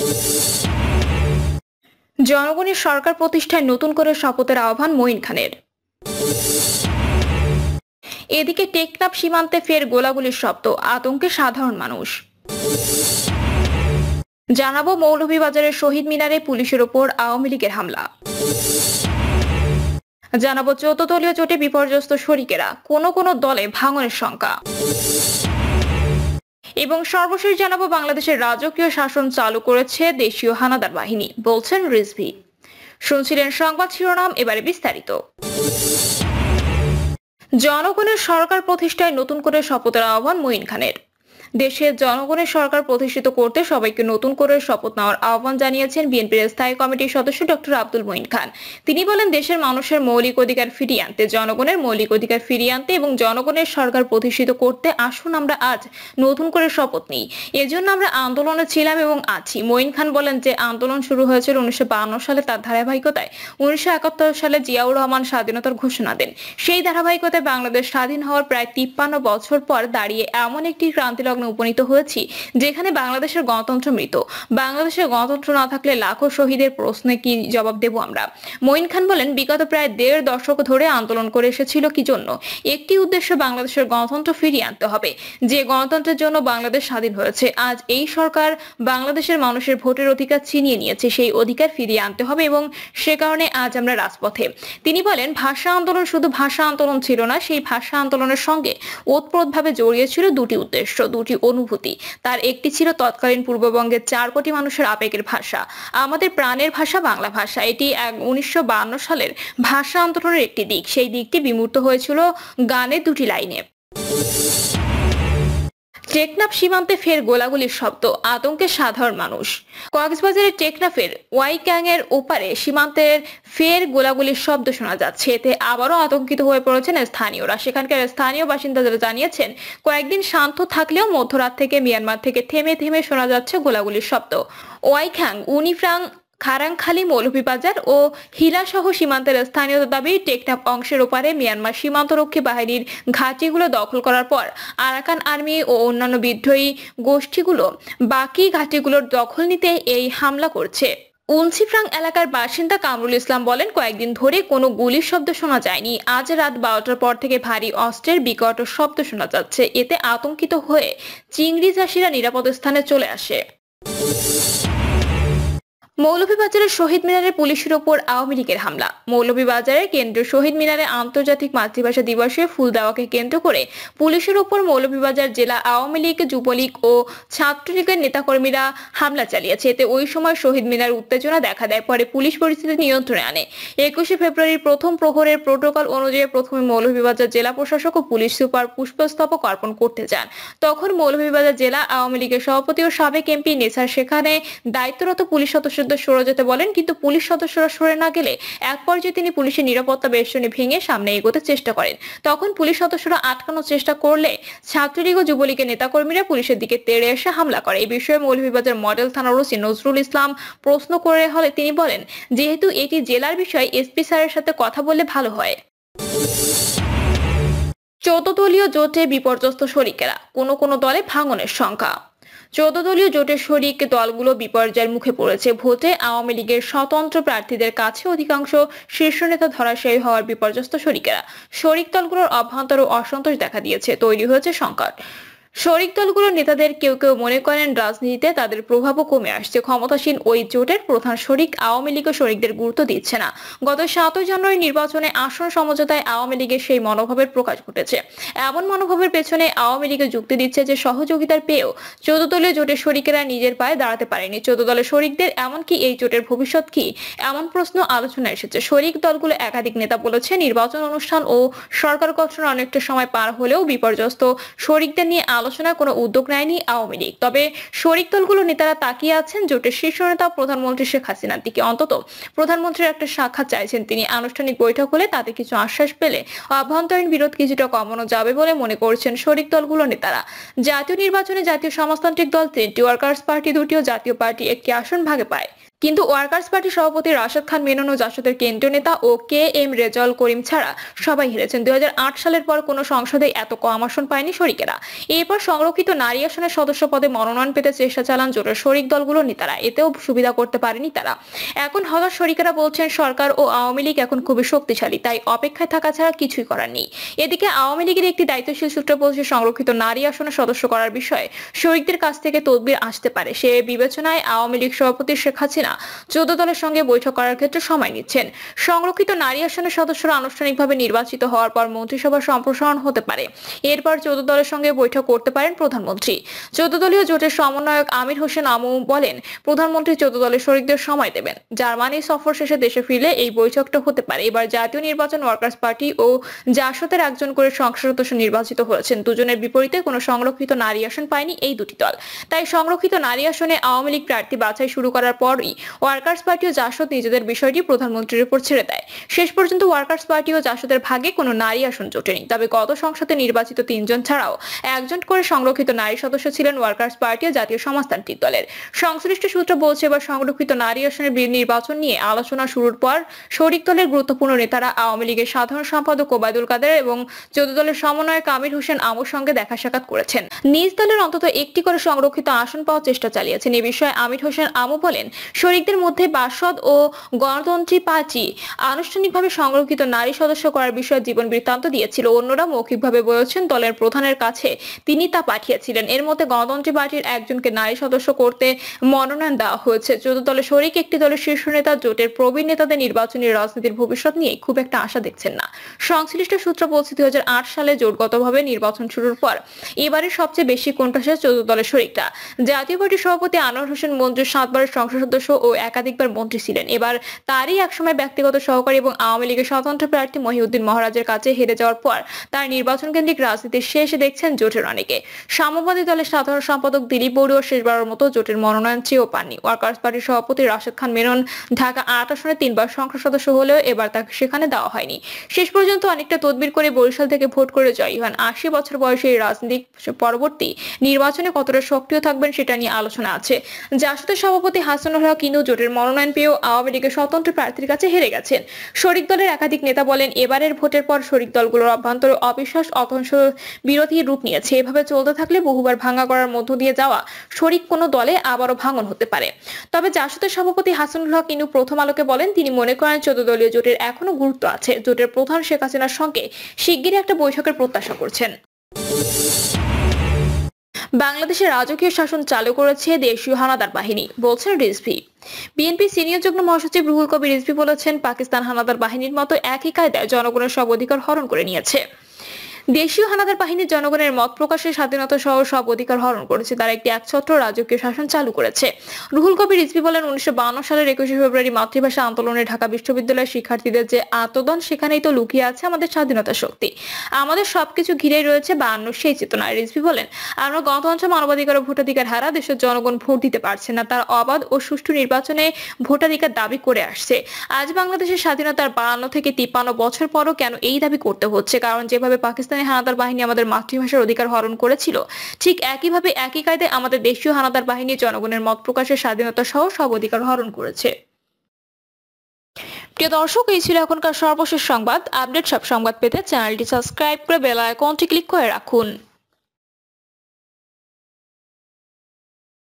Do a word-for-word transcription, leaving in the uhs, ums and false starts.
জনগণের সরকার প্রতিষ্ঠায় নতুন করে শপথের আহ্বান মঈন খানের। এদিকে টেকনাফ সীমান্তে ফের গোলাগুলির শব্দ, আতঙ্কে সাধারণ মানুষ। জানাবো মৌলভীবাজারের শহীদ মিনারে পুলিশের ওপর আওয়ামী লীগের হামলা। জানাবো চৌদ্দ দলীয় জোটে বিপর্যস্ত শরিকেরা, কোন কোন দলে ভাঙনের শঙ্কা। এবং সর্বশেষ জানাবো বাংলাদেশের রাজকীয় শাসন চালু করেছে দেশীয় হানাদার বাহিনী, বলছেন রিজভী। শুনছিলেন সংবাদ শিরোনাম, এবারে বিস্তারিত। জনগণের সরকার প্রতিষ্ঠায় নতুন করে শপথের আহ্বান মঈন খানের। দেশের জনগণের সরকার প্রতিষ্ঠিত করতে সবাইকে নতুন করে শপথ নেওয়ার আহ্বান জানিয়েছেন বিএনপির স্থায়ী কমিটির সদস্য ডক্টর আব্দুল মঈন খান। তিনি বলেন, দেশের মানুষের মৌলিক অধিকার ফিরিয়ে আনতে, জনগণের মৌলিক অধিকার ফিরিয়ে আনতে এবং জনগণের সরকার প্রতিষ্ঠিত করতে আসুন আমরা আজ নতুন করে শপথ নিই। এজন্য আমরা আন্দোলনে ছিলাম এবং আছি। মঈন খান বলেন যে আন্দোলন শুরু হয়েছিল উনিশশো বাহান্ন সালে, তার ধারাবাহিকতায় উনিশশো একাত্তর সালে জিয়াউর রহমান স্বাধীনতার ঘোষণা দেন। সেই ধারাবাহিকতায় বাংলাদেশ স্বাধীন হওয়ার প্রায় তিপ্পান্ন বছর পর দাঁড়িয়ে এমন একটি ক্রান্তিলগ্ন উপনীত হয়েছি যেখানে বাংলাদেশের গণতন্ত্র মৃত। বাংলাদেশের গণতন্ত্র না থাকলে লাখো শহীদের প্রশ্নে কি জবাব দেব আমরা? মঈন খান বলেন, বিগত প্রায় দেড় দশক ধরে আন্দোলন করে এসেছিল কি জন্য? একটি উদ্দেশ্য, বাংলাদেশের গণতন্ত্র ফিরিয়ে আনতে হবে। যে গণতন্ত্রের জন্য বাংলাদেশ স্বাধীন হয়েছে, আজ এই সরকার বাংলাদেশের মানুষের ভোটের অধিকার ছিনিয়ে নিয়েছে। সেই অধিকার ফিরিয়ে আনতে হবে এবং সে কারণে আজ আমরা রাজপথে। তিনি বলেন, ভাষা আন্দোলন শুধু ভাষা আন্দোলন ছিল না, সেই ভাষা আন্দোলনের সঙ্গে ওতপ্রোতভাবে জড়িয়ে ছিল দুটি উদ্দেশ্য, দুটি অনুভূতি। তার একটি ছিল তৎকালীন পূর্ববঙ্গের চার কোটি মানুষের আবেগের ভাষা, আমাদের প্রাণের ভাষা বাংলা ভাষা। এটি উনিশশো বাহান্ন সালের ভাষা আন্দোলনের একটি দিক। সেই দিকটি বিমূর্ত হয়েছিল গানের দুটি লাইনে। টেকনাফ সীমান্তে ফের গোলাগুলির শব্দ, আতঙ্কে সাধারণ মানুষ। কক্সবাজারের টেকনাফের ওয়াইক্যাং এর ওপারে সীমান্তের ফের গোলাগুলির শব্দ শোনা যাচ্ছে। এতে আবারও আতঙ্কিত হয়ে পড়েছেন স্থানীয়রা। সেখানকার স্থানীয় বাসিন্দারা জানিয়েছেন, কয়েকদিন শান্ত থাকলেও মধ্যরাত থেকে মিয়ানমার থেকে থেমে থেমে শোনা যাচ্ছে গোলাগুলির শব্দ। ওয়াইখ্যাং, উনিফ্রাং, খারাংখালী, মৌলভীবাজার ও হিলাসহ সীমান্তের স্থানীয়দের দাবি, টেকনাফ অংশের ওপারে মিয়ানমার সীমান্তরক্ষী বাহিনীর ঘাঁটিগুলো দখল করার পর আরাকান আর্মি ও অন্যান্য বিদ্রোহী গোষ্ঠীগুলো বাকি ঘাঁটিগুলোর দখল নিতে এই হামলা করছে। উনসিফ্রাং এলাকার বাসিন্দা কামরুল ইসলাম বলেন, কয়েকদিন ধরে কোনো গুলির শব্দ শোনা যায়নি। আজ রাত বারোটার পর থেকে ভারী অস্ত্রের বিকট শব্দ শোনা যাচ্ছে। এতে আতঙ্কিত হয়ে চিংড়ি চাষিরা নিরাপদ স্থানে চলে আসে। মৌলভীবাজারের শহীদ মিনারে পুলিশের ওপর আওয়ামী লীগের হামলা। মৌলভীবাজারের কেন্দ্রীয় শহীদ মিনারে আন্তর্জাতিক মাতৃভাষা দিবসে ফুল দেওয়াকে কেন্দ্র করে পুলিশের ওপর মৌলভীবাজার জেলা আওয়ামী লীগ, যুবলীগ ও ছাত্রলীগের নেতাকর্মীরা হামলা চালিয়েছে। এতে ওই সময় শহীদ মিনার উত্তেজনা দেখা দেয়। পরে পুলিশ পরিস্থিতি নিয়ন্ত্রণে আনে। একুশে ফেব্রুয়ারির প্রথম প্রহরের প্রোটোকল অনুযায়ী প্রথমে মৌলভীবাজার জেলা প্রশাসক ও পুলিশ সুপার পুষ্পস্তবক অর্পণ করতে যান। তখন মৌলভীবাজার জেলা আওয়ামী লীগের সভাপতি ও সাবেক এমপি নেসার সেখানে দায়িত্বরত পুলিশ সদস্য সরে যেতে বলেন, কিন্তু পুলিশ সদস্যরা সরে না গেলে এক পর্যায়ে তিনি পুলিশের নিরাপত্তা বেষ্টনী ভেঙে সামনে এগোতে চেষ্টা করেন। তখন পুলিশ সদস্যরা আটকানোর চেষ্টা করলে ছাত্রলীগ ও যুবলীগের নেতাকর্মীরা পুলিশের দিকে তেড়ে এসে হামলা করে। এই বিষয়ে মৌলভীবাজার মডেল থানার ওসি নজরুল ইসলাম প্রশ্ন করে হলে তিনি বলেন, যেহেতু এটি জেলার বিষয়, এসপি স্যারের সাথে কথা বললে ভালো হয়। চৌদ্দ দলীয় জোটে বিপর্যস্ত শরিকেরা, কোন কোন দলে ভাঙনের শঙ্কা। চৌদ্দ দলীয় জোটের শরিক দলগুলো বিপর্যয়ের মুখে পড়েছে। ভোটে আওয়ামী লীগের স্বতন্ত্র প্রার্থীদের কাছে অধিকাংশ শীর্ষ নেতা ধরাশায়ী হওয়ার বিপর্যস্ত শরিকেরা। শরিক দলগুলোর অভ্যন্তর অসন্তোষ দেখা দিয়েছে, তৈরি হয়েছে সংকট। শরিক দলগুলোর নেতাদের কেউ কেউ মনে করেন রাজনীতিতে তাদের প্রভাবও কমে আসছে। ক্ষমতাসীন ওই জোটের প্রধান শরিক আওয়ামী লীগ শরিকদের গুরুত্ব দিচ্ছে না। গত সাতই জানুয়ারি নির্বাচনে আসন সমঝোতায় আওয়ামী লীগের সেই মনোভাবের প্রকাশ ঘটেছে। এমন মনোভাবের পেছনে আওয়ামী লীগের যুক্তি দিচ্ছে যে সহযোগিতার পেয়েও চৌদ্দ দলীয় জোটের শরিকেরা নিজের পায়ে দাঁড়াতে পারেনি। চৌদ্দ দলের শরিকদের এমনকি এই জোটের ভবিষ্যৎ কি, এমন প্রশ্ন আলোচনায় এসেছে। শরিক দলগুলো একাধিক নেতা বলেছে, নির্বাচন অনুষ্ঠান ও সরকার গঠনের অনেকটা সময় পার হলেও বিপর্যস্ত শরিকদের নিয়ে আলোচনায় কোনো উদ্যোগ নেয়নি আওয়ামী লীগ। তবে শরিক দলগুলো নেতারা তাকিয়ে আছেন জোটের শীর্ষ নেতা প্রধানমন্ত্রী শেখ হাসিনার দিকে। অন্তত প্রধানমন্ত্রীর একটা সাক্ষাৎ চাইছেন তিনি। আনুষ্ঠানিক বৈঠক হলে তাতে কিছু আশ্বাস পেলে অভ্যন্তরীণ বিরোধ কিছুটা কমানো যাবে বলে মনে করছেন শরিক দলগুলো নেতারা। জাতীয় নির্বাচনে জাতীয় সমাজতান্ত্রিক দল তিনটি, ওয়ার্কার্স পার্টি দুটি ও জাতীয় পার্টি একটি আসন ভাগে পায়। কিন্তু ওয়ার্কার্স পার্টি সভাপতি রাশেদ খান মেনন ও জাসদের কেন্দ্রীয় নেতা ও কে এম রেজাউল করিম ছাড়া সবাই হেরেছেন। দুই হাজার আট সালের পর কোনো সংসদে এত কম আসন পায়নি শরিকেরা। এরপর সংরক্ষিত নারী আসনের সদস্য পদে মনোনয়ন পেতে চেষ্টা চালান জোটের শরিক দলগুলোর নেতারা, এতেও সুবিধা করতে পারেনি তারা। এখন হতাশ শরিকেরা বলছেন সরকার ও আওয়ামী লীগ এখন খুবই শক্তিশালী, তাই অপেক্ষায় থাকা ছাড়া কিছুই করার নেই। এদিকে আওয়ামী লীগের একটি দায়িত্বশীল সূত্র বলছে সংরক্ষিত নারী আসনের সদস্য করার বিষয়ে শরিকদের কাছ থেকে তদবির আসতে পারে। সে বিবেচনায় আওয়ামী লীগ সভাপতি শেখ হাসিনা চৌদ্দ দলের সঙ্গে বৈঠক করার ক্ষেত্রে সময় নিচ্ছেন। সংরক্ষিত নারী আসনের সদস্যরা আনুষ্ঠানিকভাবে নির্বাচিত হওয়ার পর মন্ত্রিসভা সম্প্রসারণ হতে পারে। এরপর চৌদ্দ দলের সঙ্গে বৈঠক করতে পারেন প্রধানমন্ত্রী। চৌদ্দ দলীয় জোটের সমন্বয়ক আমির হোসেন আমু বলেন, প্রধানমন্ত্রী চৌদ্দ দলের শরিকদের সময় দেবেন। জার্মানি সফর শেষে দেশে ফিরলে এই বৈঠকটা হতে পারে। এবার জাতীয় নির্বাচন ওয়ার্কার্স পার্টি ও জাসদের একজন করে সংসদ সদস্য নির্বাচিত হয়েছেন। দুজনের বিপরীতে কোনো সংরক্ষিত নারী আসন পায়নি এই দুটি দল। তাই সংরক্ষিত নারী আসনে আওয়ামী লীগ প্রার্থী বাছাই শুরু করার পরই ওয়ার্কার্স পার্টি ও জাসদ নিজেদের বিষয়টি প্রধানমন্ত্রীর উপর ছেড়ে দেয়। শেষ পর্যন্ত ওয়ার্কার্স পার্টি ও জাসদের ভাগে কোনো নারী আসন জোটেনি। তবে গত সংসদে নির্বাচিত তিনজন ছাড়াও একজন করে সংরক্ষিত নারী সদস্য ছিলেন ওয়ার্কার্স পার্টি ও জাতীয় সমাজতান্ত্রিক দলের। সংশ্লিষ্ট সূত্র বলছে, এবার সংরক্ষিত নারী আসনের নির্বাচন নিয়ে আলোচনা শুরুর পর শরিক দলের গুরুত্বপূর্ণ নেতারা আওয়ামী লীগের সাধারণ সম্পাদক ওবায়দুল কাদের এবং চৌদ্দ দলের সমন্বয়ক আমির হোসেন আমুর সঙ্গে দেখা সাক্ষাৎ করেছেন। নিজ দলের অন্তত একটি করে সংরক্ষিত আসন পাওয়ার চেষ্টা চালিয়েছেন। এ বিষয়ে আমির হোসেন আমু বলেন, শরিকদের মধ্যে বাসদ ও গণতন্ত্রী পার্টি আনুষ্ঠানিকভাবে সংরক্ষিত নারী সদস্য করার বিষয়ে জীবন বৃত্তান্ত দিয়েছিল। অন্যরা মৌখিকভাবে বলেছেন দলের প্রধানের কাছে তিনি তা পাঠিয়েছিলেন। এর মধ্যে গণতন্ত্রী পার্টির একজনকে নারী সদস্য করতে মনোনয়ন দেওয়া হয়েছে। চৌদ্দ দলের শরিক একটি দলের শীর্ষ নেতা জোটের প্রবীণ নেতাদের নির্বাচনী রাজনীতির ভবিষ্যৎ নিয়ে খুব একটা আশা দেখছেন না। সংশ্লিষ্ট সূত্র বলছে, দুই হাজার আট সালে জোটগতভাবে নির্বাচন শুরুর পর এবারে সবচেয়ে বেশি কোণঠাসা চৌদ্দ দলের শরিকরা। জাতীয় পার্টির সভাপতি আনোয়ার হোসেন মঞ্জু সাতবারের সংসদ সদস্য ও একাধিকবার মন্ত্রী ছিলেন। এবার তারই একসময় ব্যক্তিগত সহকারী এবং আওয়ামী লীগের স্বতন্ত্র প্রার্থী মহিউদ্দিন মহারাজের কাছে হেরে যাওয়ার পর তার নির্বাচন কেন্দ্রিক রাজনীতির শেষে দেখছেন জোটের অনেকে। সাম্যবাদী দলের সাধারণ সম্পাদক দিলীপ বড়ুয়া শেষবারের মতো জোটের মনোনয়ন চেয়েও পাননি। ওয়ার্কার্স পার্টির সভাপতি রাশেদ খান মেনন ঢাকা আট আসনে তিনবার সংসদ সদস্য হলেও এবার তাকে সেখানে দেওয়া হয়নি। শেষ পর্যন্ত অনেকটা তদবির করে বরিশাল থেকে ভোট করে জয়ী হন। আশি বছর বয়সে এই রাজনীতিক পরবর্তী নির্বাচনে কতটা সক্রিয় থাকবেন সেটা নিয়ে আলোচনা আছে। জাসদের সভাপতি হাসানুল হক কিন্তু জোটের মনোনয়ন পেয়েও আওয়ামী লীগের স্বতন্ত্র প্রার্থীর কাছে হেরে গেছেন। শরিক দলের একাধিক নেতা বলেন, এবারের ভোটের পর শরিক দলগুলোর অভ্যন্তরে অবিশ্বাস অতংশ বিরোধী রূপ নিয়েছে। এভাবে চলতে থাকলে বহুবার ভাঙা করার মধ্য দিয়ে যাওয়া শরিক কোনো দলে আবারও ভাঙন হতে পারে। তবে জাসদের সভাপতি হাসানুল হক কিন্তু প্রথম আলোকে বলেন, তিনি মনে করেন চৌদ্দ দলীয় জোটের এখনো গুরুত্ব আছে। জোটের প্রধান শেখ হাসিনার সঙ্গে শিগগিরই একটা বৈঠকের প্রত্যাশা করছেন। বাংলাদেশে রাজকীয় শাসন চালু করেছে দেশীয় হানাদার বাহিনী, বলছেন রিজভী। বিএনপি সিনিয়র যুগ্ম মহাসচিব রুহুল কবির রিজভী বলেছেন, পাকিস্তান হানাদার বাহিনীর মতো একই কায়দায় জনগণের সব অধিকার হরণ করে নিয়েছে। দেশীয় হানাদার বাহিনী জনগণের মত প্রকাশের স্বাধীনতা সহ সব অধিকার হরণ করেছে। তারা একটি একছত্র রাজকীয় শাসন চালু করেছে। রুহুল কবির রিজভী বলেন, উনিশশো বায়ান্ন সালের একুশে ফেব্রুয়ারি মাতৃভাষা আন্দোলনে ঢাকা বিশ্ববিদ্যালয়ের শিক্ষার্থীদের যে আত্মদান, সেখানেই তো লুকিয়ে আছে আমাদের স্বাধীনতা শক্তি। আমাদের সবকিছু ঘিরেই রয়েছে বায়ান্ন সেই চেতনা। রিজভী বলেন, আমরা গণতন্ত্র, মানবাধিকার ও ভোটাধিকার হারা দেশের জনগণ ভোট দিতে পারছে না। তার অবাধ ও সুষ্ঠু নির্বাচনে ভোটাধিকার দাবি করে আসছে। আজ বাংলাদেশের স্বাধীনতার বায়ান্ন থেকে তিপ্পান্ন বছর পরও কেন এই দাবি করতে হচ্ছে? কারণ যেভাবে পাকিস্তান হানাদার বাহিনী আমাদের মাতৃভাষার অধিকার হরণ করেছিল, ঠিক একইভাবে একই কায়দায় আমাদের দেশীয় হানাদার বাহিনী জনগণের মত প্রকাশের স্বাধীনতা সহ সব অধিকার হরণ করেছে। প্রিয় দর্শক, এই ছিল এখনকার সর্বশেষ সংবাদ। আপডেট সব সংবাদ পেতে চ্যানেলটি সাবস্ক্রাইব করে বেল আইকনটি ক্লিক করে রাখুন।